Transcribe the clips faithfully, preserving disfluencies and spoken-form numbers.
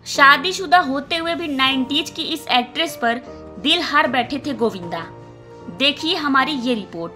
शादीशुदा होते हुए भी नाइंटीज़ की इस एक्ट्रेस पर दिल हार बैठे थे गोविंदा। देखिए हमारी ये रिपोर्ट।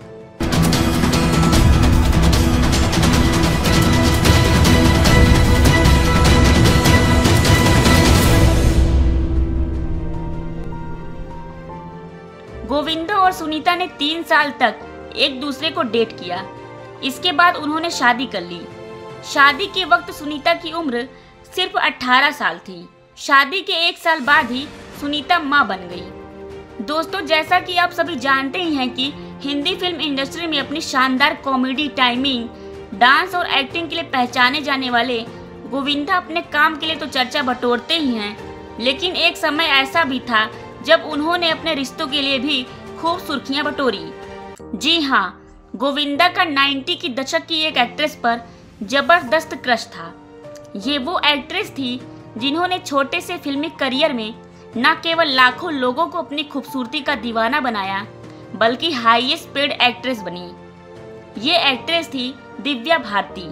गोविंदा और सुनीता ने तीन साल तक एक दूसरे को डेट किया। इसके बाद उन्होंने शादी कर ली। शादी के वक्त सुनीता की उम्र सिर्फ अठारह साल थी। शादी के एक साल बाद ही सुनीता मां बन गई। दोस्तों, जैसा कि आप सभी जानते ही हैं कि हिंदी फिल्म इंडस्ट्री में अपनी शानदार कॉमेडी टाइमिंग, डांस और एक्टिंग के लिए पहचाने जाने वाले गोविंदा अपने काम के लिए तो चर्चा बटोरते ही हैं, लेकिन एक समय ऐसा भी था जब उन्होंने अपने रिश्तों के लिए भी खूब सुर्खियां बटोरी। जी हाँ, गोविंदा का नब्बे की दशक की एक एक्ट्रेस पर जबरदस्त क्रश था। ये वो एक्ट्रेस थी जिन्होंने छोटे से फिल्मी करियर में न केवल लाखों लोगों को अपनी खूबसूरती का दीवाना बनाया, बल्कि हाईएस्ट पेड एक्ट्रेस बनी। ये एक्ट्रेस थी दिव्या भारती।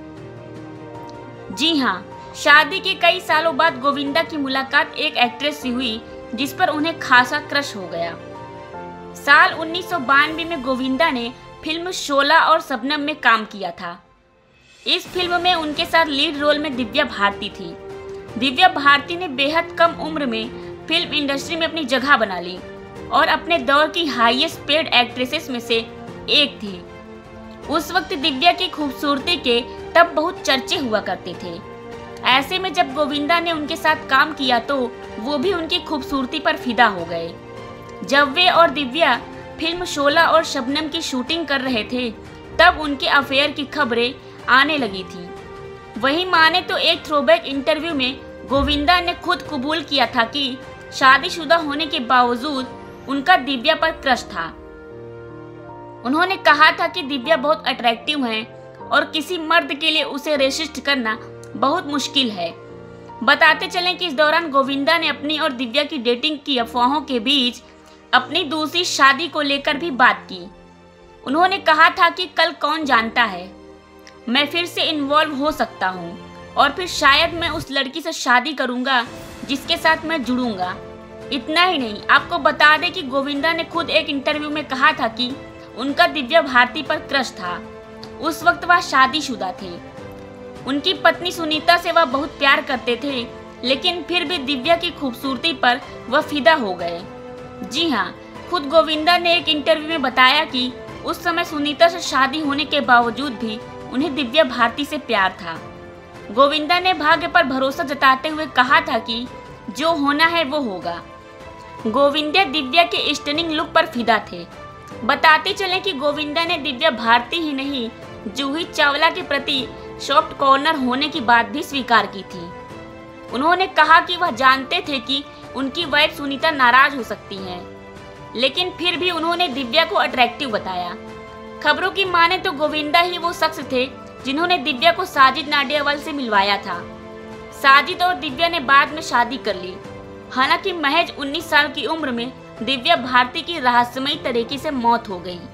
जी हाँ, शादी के कई सालों बाद गोविंदा की मुलाकात एक एक्ट्रेस से हुई जिस पर उन्हें खासा क्रश हो गया। साल उन्नीस सौ बानवे में गोविंदा ने फिल्म शोला और शबनम में काम किया था। इस फिल्म में उनके साथ लीड रोल में दिव्या भारती थी। दिव्या भारती ने बेहद कम उम्र में फिल्म इंडस्ट्री में अपनी जगह बना ली और अपने दौर की हाईएस्ट पेड एक्ट्रेसेस में से एक थी। उस वक्त दिव्या की खूबसूरती के तब बहुत चर्चे हुआ करते थे। ऐसे में जब गोविंदा ने उनके साथ काम किया तो वो भी उनकी खूबसूरती पर फिदा हो गए। जब वे और दिव्या फिल्म शोला और शबनम की शूटिंग कर रहे थे, तब उनके अफेयर की खबरें आने लगी थी। वहीं माने तो एक थ्रोबैक इंटरव्यू में गोविंदा ने खुद कबूल किया था कि शादीशुदा होने के बावजूद उनका दिव्या पर क्रश था। उन्होंने कहा था कि दिव्या बहुत अट्रैक्टिव है और किसी मर्द के लिए उसे रेसिस्ट करना बहुत मुश्किल है। बताते चलें कि इस दौरान गोविंदा ने अपनी और दिव्या की डेटिंग की अफवाहों के बीच अपनी दूसरी शादी को लेकर भी बात की। उन्होंने कहा था कि कल कौन जानता है, मैं फिर से इन्वॉल्व हो सकता हूँ और फिर शायद मैं उस लड़की से शादी करूँगा जिसके साथ मैं जुड़ूंगा। इतना ही नहीं, आपको बता दें कि गोविंदा ने खुद एक इंटरव्यू में कहा था कि उनका दिव्या भारती पर क्रश था। उस वक्त वह शादीशुदा थे। उनकी पत्नी सुनीता से वह बहुत प्यार करते थे, लेकिन फिर भी दिव्या की खूबसूरती पर वह फिदा हो गए। जी हाँ, खुद गोविंदा ने एक इंटरव्यू में बताया कि उस समय सुनीता से शादी होने के बावजूद भी उन्हें दिव्या भारती से प्यार था। गोविंदा ने भाग्य पर भरोसा जताते हुए कहा था कि जो होना है वो होगा। गोविंदा दिव्या के स्टनिंग लुक पर फिदा थे। बताते चलें कि गोविंदा ने दिव्या भारती ही नहीं, जूही चावला के प्रति सॉफ्ट कॉर्नर होने की बात भी स्वीकार की थी। उन्होंने कहा कि वह जानते थे कि उनकी वाइफ सुनीता नाराज हो सकती हैं, लेकिन फिर भी उन्होंने दिव्या को अट्रैक्टिव बताया। खबरों की माने तो गोविंदा ही वो शख्स थे जिन्होंने दिव्या को साजिद नाडियावाला से मिलवाया था। साजिद और दिव्या ने बाद में शादी कर ली। हालांकि महज उन्नीस साल की उम्र में दिव्या भारती की रहस्यमयी तरीके से मौत हो गई।